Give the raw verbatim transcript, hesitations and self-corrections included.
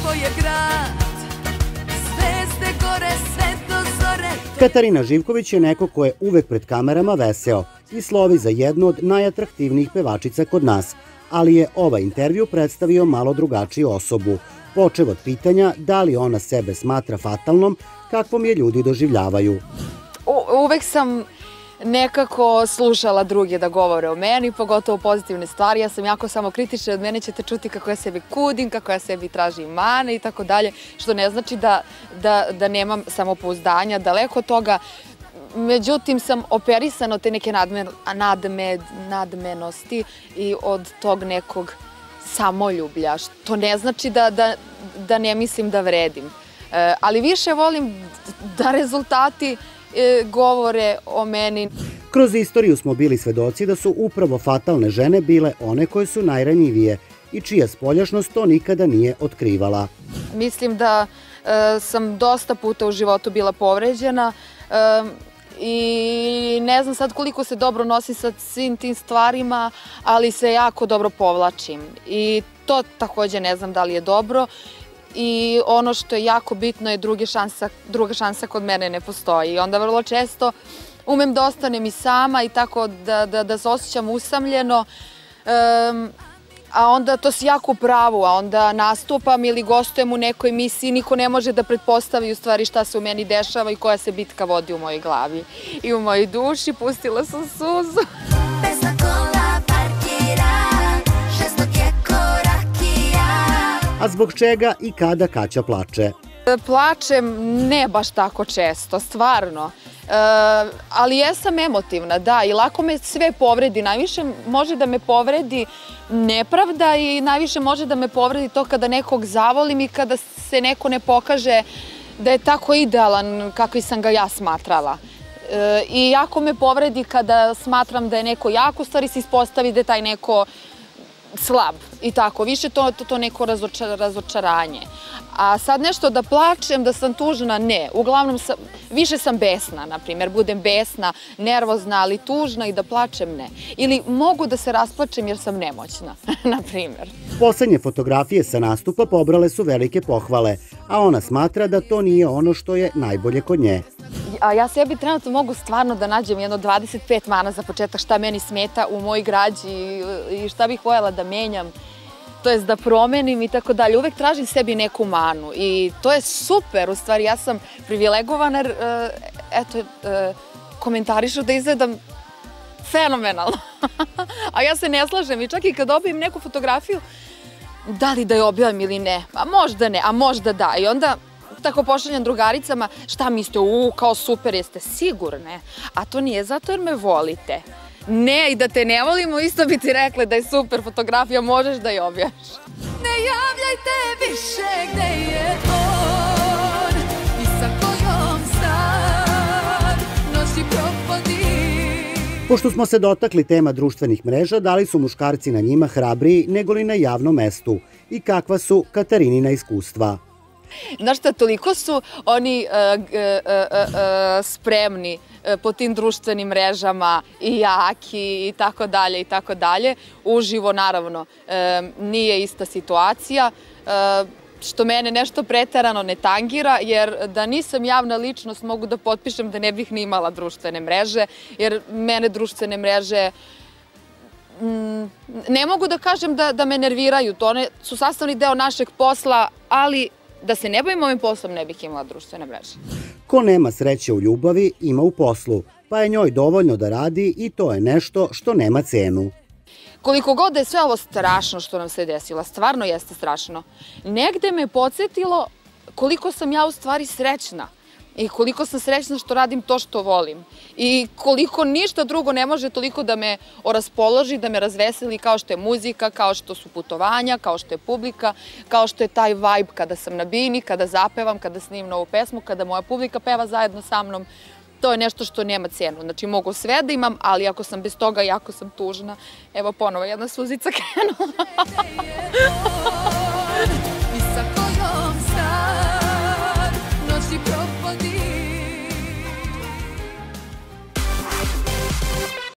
tvoj je grad, zvezde gore, sve do zore. Katarina Živković je neko ko je uvek pred kamerama veseo i slovi za jednu od najatraktivnijih pevačica kod nas, ali je ovaj intervju predstavio malo drugačiju osobu, počev od pitanja da li ona sebe smatra fatalnom, kakvom je ljudi doživljavaju. Uvek sam nekako slušala druge da govore o meni, pogotovo pozitivne stvari. Ja sam jako samokritična, od mene ćete čuti kako ja sebi kudim, kako ja sebi tražim mane i tako dalje, što ne znači da, da, da nemam samopouzdanja, daleko od toga. Međutim, sam operisana od te neke nadmen, nadmed, nadmenosti i od tog nekog samoljublja, što ne znači da, da, da ne mislim da vredim. E, ali više volim da rezultati e, govore o meni. Kroz istoriju smo bili svedoci da su upravo fatalne žene bile one koje su najranjivije i čija spoljašnost to nikada nije otkrivala. Mislim da e, sam dosta puta u životu bila povređena e, i ne znam sad koliko se dobro nosim sa svim tim stvarima, ali se jako dobro povlačim i to takođe ne znam da li je dobro. I ono što je jako bitno je druga šansa, druga šansa kod mene ne postoji. I onda vrlo često umem da ostanem i sama i tako da, da, da se osjećam usamljeno. Um, a onda to si jako u pravu, a onda nastupam ili gostujem u nekoj emisiji, niko ne može da pretpostavi u stvari šta se u meni dešava i koja se bitka vodi u mojoj glavi. I u mojoj duši pustila sam suzu. A zbog čega i kada Kaća plače? Plačem ne baš tako često, stvarno. E, ali jesam emotivna, da, i lako me sve povredi. Najviše može da me povredi nepravda i najviše može da me povredi to kada nekog zavolim i kada se neko ne pokaže da je tako idealan kakvi sam ga ja smatrala. E, I jako me povredi kada smatram da je neko jak, u stvari se ispostavi da je taj neko slab i tako, više to, to, to neko razočar, razočaranje. A sad nešto da plačem, da sam tužna, ne. Uglavnom, sam, više sam besna, na primjer, budem besna, nervozna, ali tužna i da plačem, ne. Ili mogu da se rasplačem jer sam nemoćna, na primjer. Poslednje fotografije sa nastupa pobrale su velike pohvale, a ona smatra da to nije ono što je najbolje kod nje. A ja sebi trenutno mogu stvarno da nađem jedno dvadeset pet mana za početak šta meni smeta u mojoj građi i šta bih voljela da menjam, to jest da promenim i tako dalje. Uvek tražim sebi neku manu i to je super, u stvari ja sam privilegovana jer, eto, komentarišu da izgledam fenomenalno. A ja se ne slažem i čak i kad dobijem neku fotografiju, da li da je objavim ili ne, a možda ne, a možda da. I onda tako pošaljam drugaricama, šta mislite, u, kao super, jeste sigurne? A to nije zato jer me volite. Ne, i da te ne volimo, isto bi ti rekle da je super fotografija, možeš da je objaviš. Ne javljajte više gde je on i sa kojom sad noći propodi. Pošto smo se dotakli tema društvenih mreža, da li su muškarci na njima hrabriji nego li na javnom mestu i kakva su Katarinina iskustva? Znaš šta, toliko su oni uh, uh, uh, uh, spremni uh, po tim društvenim mrežama i jaki i tako dalje i tako dalje. Uživo, naravno, uh, nije ista situacija, uh, što mene nešto preterano ne tangira, jer da nisam javna ličnost mogu da potpišem da ne bih ni imala društvene mreže, jer mene društvene mreže mm, ne mogu da kažem da, da me nerviraju, to one su sastavni deo našeg posla, ali da se ne bavim ovim poslom, ne bih imala društvene mreže. Ko nema sreće u ljubavi, ima u poslu, pa je njoj dovoljno da radi i to je nešto što nema cenu. Koliko god da je sve ovo strašno što nam se desilo, stvarno jeste strašno, negde me podsjetilo koliko sam ja u stvari srećna i koliko sam srećna što radim to što volim i koliko ništa drugo ne može toliko da me oraspoloži, da me razveseli kao što je muzika, kao što su putovanja, kao što je publika, kao što je taj vibe kada sam na bini, kada zapevam, kada snimim novu pesmu, kada moja publika peva zajedno sa mnom. To je nešto što nema cenu. Znači, mogu sve da imam, ali ako sam bez toga, jako sam tužna. Evo ponovo jedna suzica krenula.